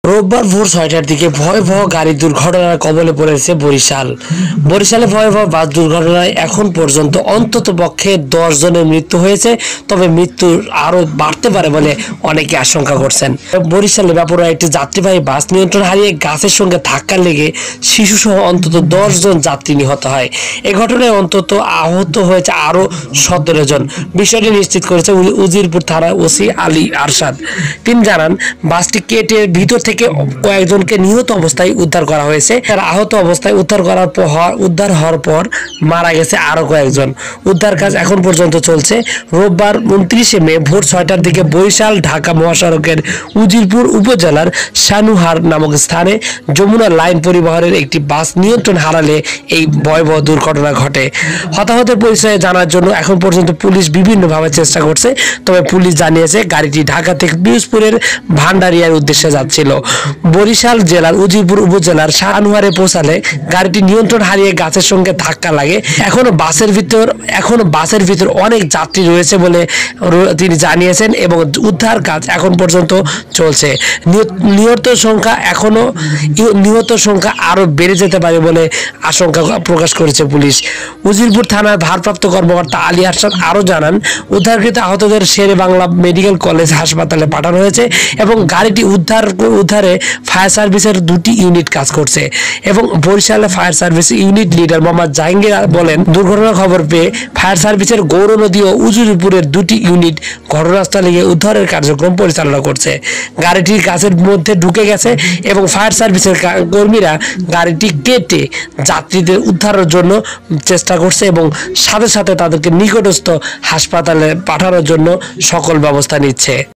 রোববার ভোর ৬টার দিকে ভয়াবহ গাড়ি দুর্ঘটনার কবলে পড়েছে বরিশালে ভয়াবহ বাস দুর্ঘটনায় এখন পর্যন্ত অন্তত পক্ষে ১০ জনের মৃত্যু হয়েছে। তবে মৃত্যু আরো বাড়তে পারে বলে অনেকে আশঙ্কা করছেন। বরিশালে ব্যাপারে একটি যাত্রীবাহী বাস নিয়ন্ত্রণ হারিয়ে গাছের সঙ্গে ধাক্কা লেগে শিশুসহ অন্তত ১০ জন যাত্রী নিহত হয়। এ ঘটনায় অন্তত আহত হয়েছে আরো ১৭ জন। বিষয়টি নিশ্চিত করেছে উজিরপুর থানা ওসি আলী আরশাদ। তিনি জানান, বাসটি কেটে ভিতর থেকে কয়েকজনকে নিহত অবস্থায় উদ্ধার করা হয়েছে। তারা আহত অবস্থায় উদ্ধার হওয়ার পর মারা গেছে আরো কয়েকজন। উদ্ধার কাজ এখন পর্যন্ত চলছে। রোববার ২৯শে মে ভোর ৬টার দিকে বরিশাল ঢাকা মহাসড়কের উজিরপুর উপজেলার সানুহার নামক স্থানে যমুনা লাইন পরিবহনের একটি বাস নিয়ন্ত্রণ হারালে এই ভয়াবহ দুর্ঘটনা ঘটে। হতাহতের পরিচয়ে জানার জন্য এখন পর্যন্ত পুলিশ বিভিন্নভাবে চেষ্টা করছে। তবে পুলিশ জানিয়েছে, গাড়িটি ঢাকা থেকে পিরোজপুরের ভান্ডারিয়ার উদ্দেশ্যে যাচ্ছিল। বরিশাল জেলার উজিরপুর উপজেলার সানুহারে পৌঁছালে গাড়িটি নিয়ন্ত্রণ হারিয়ে গাছের সঙ্গে ধাক্কা লাগে। এখনো বাসের ভিতর অনেক যাত্রী রয়েছে বলে তিনি জানিয়েছেন এবং উদ্ধার কাজ এখন পর্যন্ত চলছে। নিহত সংখ্যা আরো বেড়ে যেতে পারে বলে আশঙ্কা প্রকাশ করেছে পুলিশ। উজিরপুর থানার ভারপ্রাপ্ত কর্মকর্তা আলী আরশাদ আরো জানান, উদ্ধারকৃত আহতদের শেরে বাংলা মেডিকেল কলেজ হাসপাতালে পাঠানো হয়েছে এবং গাড়িটি উদ্ধারে ফায়ার সার্ভিসের ২টি ইউনিট কাজ করছে। এবং বরিশালে fire service unit leader Mohammad Jahangir বলেন, দুর্ঘটনার খবর পেয়ে ফায়ার সার্ভিসের গৌরনদী ও উজিরপুরের ২টি ইউনিট ঘটনাস্থলে গিয়ে উদ্ধারের কার্যক্রম পরিচালনা করছে। গাড়িটি গাছের মধ্যে ঢুকে গেছে এবং ফায়ার সার্ভিসের কর্মীরা গাড়িটি কেটে যাত্রীদের উদ্ধারের জন্য চেষ্টা করছে এবং সাথে সাথে তাদেরকে নিকটস্থ হাসপাতালে পাঠানোর জন্য সকল ব্যবস্থা নিচ্ছে।